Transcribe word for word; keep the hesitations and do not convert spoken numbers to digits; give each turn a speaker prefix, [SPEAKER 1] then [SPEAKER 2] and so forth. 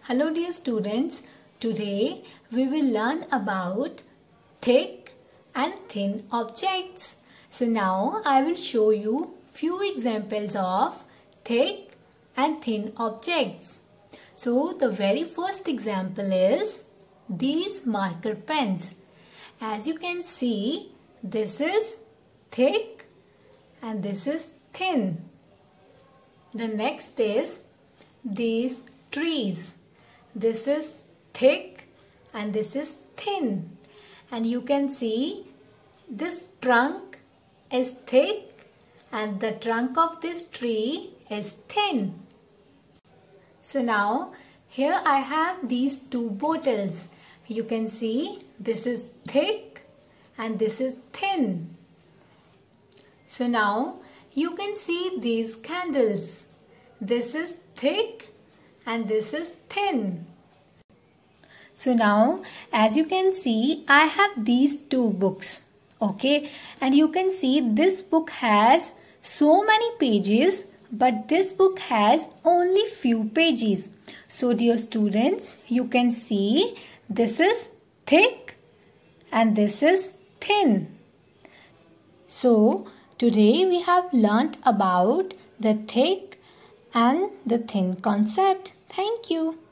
[SPEAKER 1] Hello dear students, today we will learn about thick and thin objects. So now I will show you few examples of thick and thin objects. So the very first example is these marker pens. As you can see, this is thick and this is thin. The next is these trees. This is thick and this is thin. And you can see this trunk is thick and the trunk of this tree is thin. So now here I have these two bottles. You can see this is thick and this is thin. So now you can see these candles. This is thick and this is thin. So now as you can see, I have these two books. Okay, and you can see this book has so many pages, but this book has only few pages. So dear students, you can see this is thick and this is thin. So today we have learnt about the thick and the thin concept. Thank you.